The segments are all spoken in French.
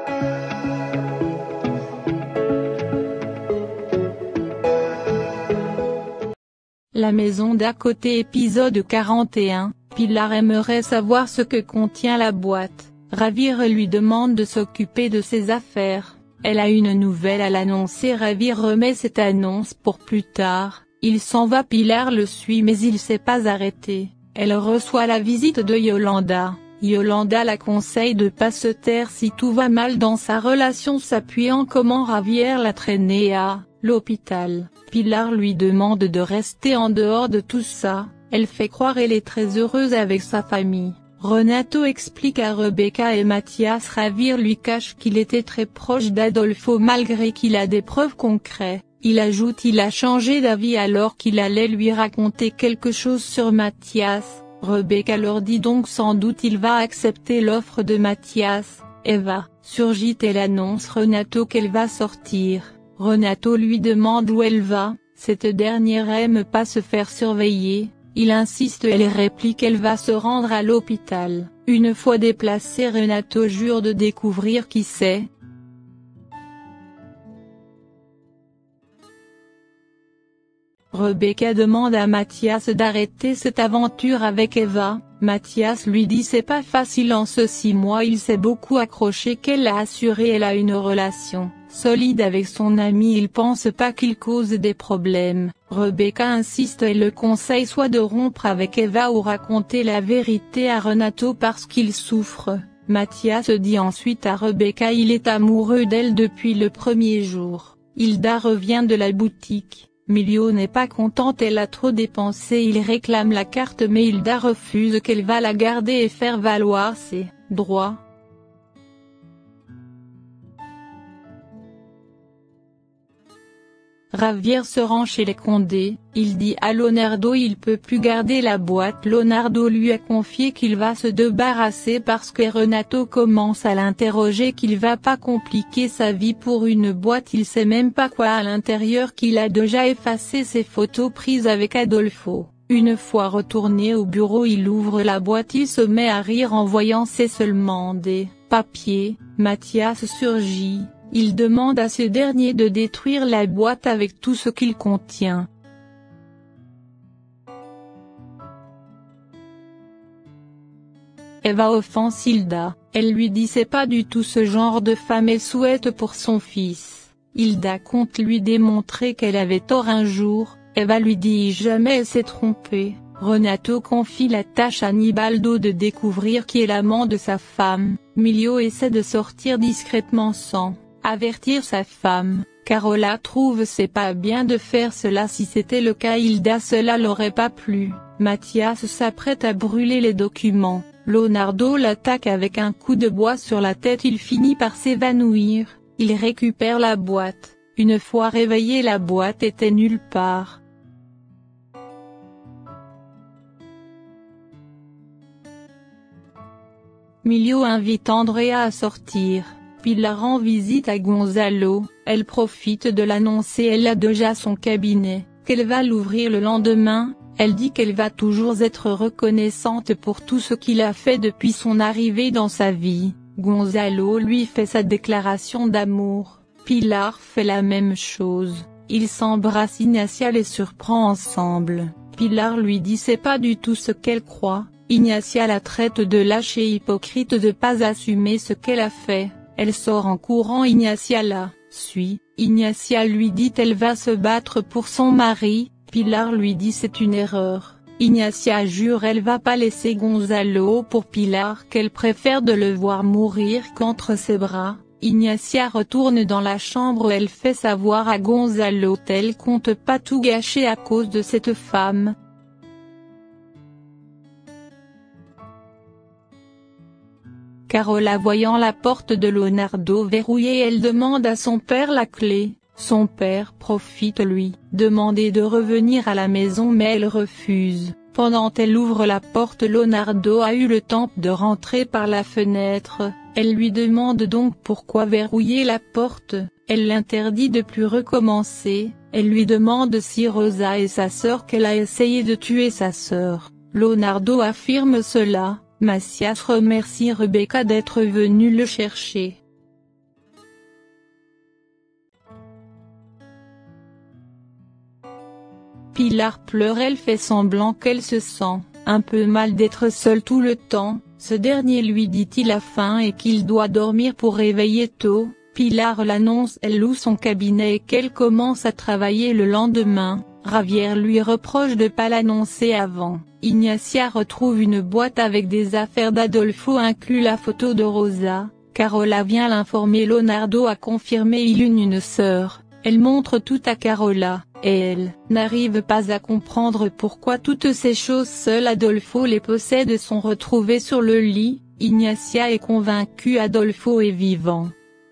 La maison d'à côté épisode 41, Pilar aimerait savoir ce que contient la boîte. Ravir lui demande de s'occuper de ses affaires. Elle a une nouvelle à l'annoncer. Ravir remet cette annonce pour plus tard. Il s'en va. Pilar le suit mais il s'est pas arrêté. Elle reçoit la visite de Yolanda. Yolanda la conseille de pas se taire si tout va mal dans sa relation, s'appuyant comment Ravir l'a traînée à l'hôpital. Pilar lui demande de rester en dehors de tout ça. Elle fait croire qu'elle est très heureuse avec sa famille. Renato explique à Rebecca et Mathias. Ravir lui cache qu'il était très proche d'Adolfo malgré qu'il a des preuves concrètes. Il ajoute il a changé d'avis alors qu'il allait lui raconter quelque chose sur Mathias. Rebecca leur dit donc sans doute il va accepter l'offre de Mathias. Eva surgit. Elle annonce Renato qu'elle va sortir. Renato lui demande où elle va. Cette dernière aime pas se faire surveiller. Il insiste. Elle réplique qu'elle va se rendre à l'hôpital. Une fois déplacé, Renato jure de découvrir qui c'est. Rebecca demande à Mathias d'arrêter cette aventure avec Eva. Mathias lui dit c'est pas facile en ce 6 mois. Il s'est beaucoup accroché qu'elle a assuré. Elle a une relation solide avec son ami. Il pense pas qu'il cause des problèmes. Rebecca insiste et le conseille soit de rompre avec Eva ou raconter la vérité à Renato parce qu'il souffre. Mathias dit ensuite à Rebecca il est amoureux d'elle depuis le premier jour. Hilda revient de la boutique. Milio n'est pas contente, elle a trop dépensé. Il réclame la carte mais Hilda refuse qu'elle va la garder et faire valoir ses droits. Ravir se rend chez les Condé. Il dit à Leonardo il peut plus garder la boîte. Leonardo lui a confié qu'il va se débarrasser parce que Renato commence à l'interroger qu'il va pas compliquer sa vie pour une boîte. Il sait même pas quoi à l'intérieur, qu'il a déjà effacé ses photos prises avec Adolfo. Une fois retourné au bureau il ouvre la boîte. Il se met à rire en voyant c'est seulement des papiers. Mathias surgit. Il demande à ce dernier de détruire la boîte avec tout ce qu'il contient. Eva offense Hilda. Elle lui dit c'est pas du tout ce genre de femme elle souhaite pour son fils. Hilda compte lui démontrer qu'elle avait tort un jour. Eva lui dit jamais elle s'est trompée. Renato confie la tâche à Nibaldo de découvrir qui est l'amant de sa femme. Milio essaie de sortir discrètement sans avertir sa femme. Carola trouve c'est pas bien de faire cela. Si c'était le cas Hilda cela l'aurait pas plu. Mathias s'apprête à brûler les documents. Leonardo l'attaque avec un coup de bois sur la tête. Il finit par s'évanouir. Il récupère la boîte. Une fois réveillé la boîte était nulle part. Milio invite Andrea à sortir. Pilar rend visite à Gonzalo. Elle profite de l'annoncer. Elle a déjà son cabinet, qu'elle va l'ouvrir le lendemain. Elle dit qu'elle va toujours être reconnaissante pour tout ce qu'il a fait depuis son arrivée dans sa vie. Gonzalo lui fait sa déclaration d'amour. Pilar fait la même chose. Ils s'embrassent. Ignacia les surprend ensemble. Pilar lui dit c'est pas du tout ce qu'elle croit. Ignacia la traite de lâche et hypocrite de pas assumer ce qu'elle a fait. Elle sort en courant. Ignacia la suit. Ignacia lui dit elle va se battre pour son mari. Pilar lui dit c'est une erreur. Ignacia jure elle va pas laisser Gonzalo pour Pilar, qu'elle préfère de le voir mourir qu'entre ses bras. Ignacia retourne dans la chambre. Elle fait savoir à Gonzalo qu'elle compte pas tout gâcher à cause de cette femme. Carola voyant la porte de Leonardo verrouillée, elle demande à son père la clé. Son père profite lui demander de revenir à la maison mais elle refuse. Pendant qu'elle ouvre la porte, Leonardo a eu le temps de rentrer par la fenêtre. Elle lui demande donc pourquoi verrouiller la porte. Elle l'interdit de plus recommencer. Elle lui demande si Rosa est sa sœur, qu'elle a essayé de tuer sa sœur. Leonardo affirme cela. Mathias remercie Rebecca d'être venue le chercher. Pilar pleure, elle fait semblant qu'elle se sent un peu mal d'être seule tout le temps. Ce dernier lui dit qu'il a faim et qu'il doit dormir pour réveiller tôt. Pilar l'annonce, elle loue son cabinet et qu'elle commence à travailler le lendemain. Javier lui reproche de pas l'annoncer avant. Ignacia retrouve une boîte avec des affaires d'Adolfo inclut la photo de Rosa. Carola vient l'informer, Leonardo a confirmé il a une sœur. Elle montre tout à Carola, et elle n'arrive pas à comprendre pourquoi toutes ces choses seul Adolfo les possède sont retrouvées sur le lit. Ignacia est convaincue Adolfo est vivant.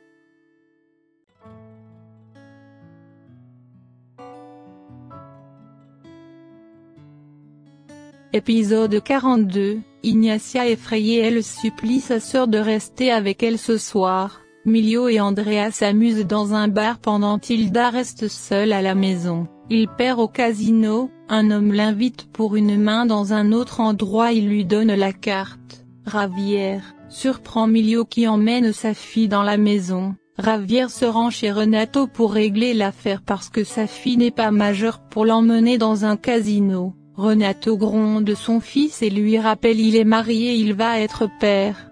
Épisode 42, Ignacia effrayée, elle supplie sa sœur de rester avec elle ce soir. Milio et Andrea s'amusent dans un bar pendant Tilda reste seule à la maison. Il perd au casino, un homme l'invite pour une main dans un autre endroit, il lui donne la carte. Javier surprend Milio qui emmène sa fille dans la maison. Javier se rend chez Renato pour régler l'affaire parce que sa fille n'est pas majeure pour l'emmener dans un casino. Renato gronde son fils et lui rappelle il est marié, il va être père.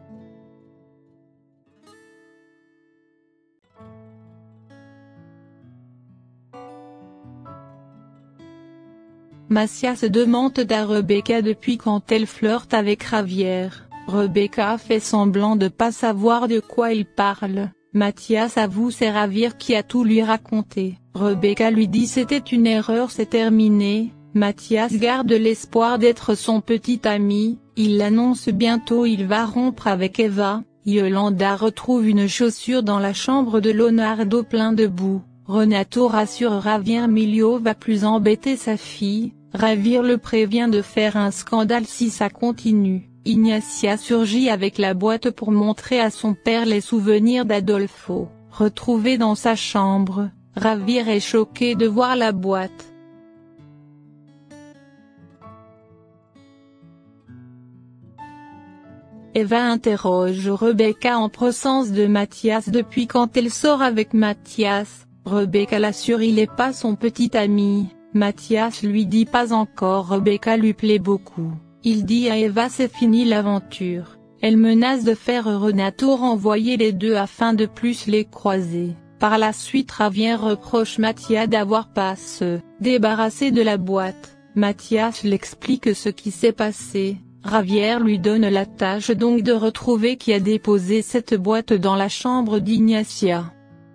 Macia se demande à Rebecca depuis quand elle flirte avec Javier. Rebecca fait semblant de pas savoir de quoi il parle. Mathias avoue c'est Javier qui a tout lui raconté. Rebecca lui dit c'était une erreur, c'est terminé. Mathias garde l'espoir d'être son petit ami, il l'annonce bientôt il va rompre avec Eva. Yolanda retrouve une chaussure dans la chambre de Leonardo plein de boue. Renato rassure Javier, Milio va plus embêter sa fille. Javier le prévient de faire un scandale si ça continue. Ignacia surgit avec la boîte pour montrer à son père les souvenirs d'Adolfo, retrouvés dans sa chambre. Javier est choqué de voir la boîte. Eva interroge Rebecca en présence de Mathias depuis quand elle sort avec Mathias. Rebecca l'assure il est pas son petit ami. Mathias lui dit pas encore. Rebecca lui plaît beaucoup. Il dit à Eva c'est fini l'aventure. Elle menace de faire Renato renvoyer les deux afin de plus les croiser. Par la suite Javier reproche Mathias d'avoir pas se débarrassé de la boîte. Mathias l'explique ce qui s'est passé. Javier lui donne la tâche donc de retrouver qui a déposé cette boîte dans la chambre d'Ignacia.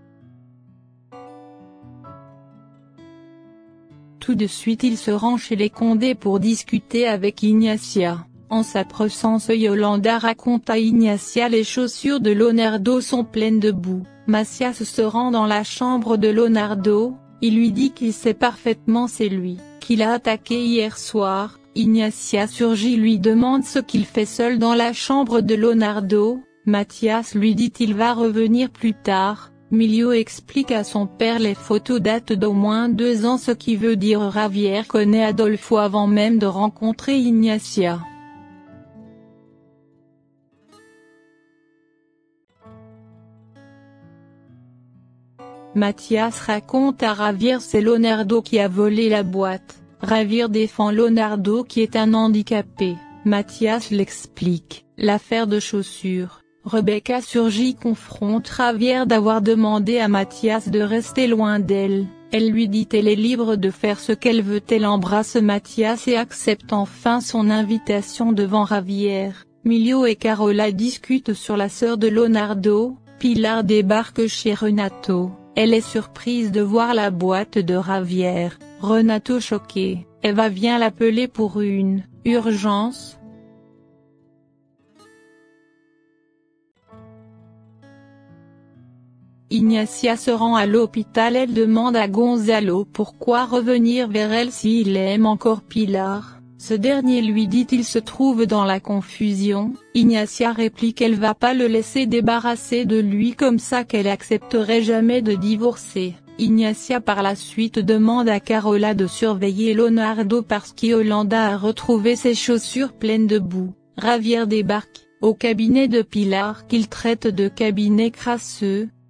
Tout de suite il se rend chez les Condé pour discuter avec Ignacia. En sa présence Yolanda raconte à Ignacia les chaussures de Leonardo sont pleines de boue. Mathias se rend dans la chambre de Leonardo, il lui dit qu'il sait parfaitement c'est lui, qu'il a attaqué hier soir. Ignacia surgit lui demande ce qu'il fait seul dans la chambre de Leonardo. Mathias lui dit il va revenir plus tard. Milio explique à son père les photos datent d'au moins 2 ans, ce qui veut dire Javier connaît Adolfo avant même de rencontrer Ignacia. Mathias raconte à Javier c'est Leonardo qui a volé la boîte. Javier défend Leonardo qui est un handicapé. Mathias l'explique, l'affaire de chaussures. Rebecca surgit confronte Javier d'avoir demandé à Mathias de rester loin d'elle. Elle lui dit elle est libre de faire ce qu'elle veut, elle embrasse Mathias et accepte enfin son invitation devant Javier. Milio et Carola discutent sur la sœur de Leonardo. Pilar débarque chez Renato, elle est surprise de voir la boîte de Javier. Renato choqué, Eva vient l'appeler pour une urgence. Ignacia se rend à l'hôpital, elle demande à Gonzalo pourquoi revenir vers elle s'il aime encore Pilar. Ce dernier lui dit il se trouve dans la confusion. Ignacia réplique qu'elle va pas le laisser débarrasser de lui comme ça, qu'elle accepterait jamais de divorcer. Ignacia par la suite demande à Carola de surveiller Leonardo parce qu'Yolanda a retrouvé ses chaussures pleines de boue. Javier débarque au cabinet de Pilar qu'il traite de cabinet crasseux.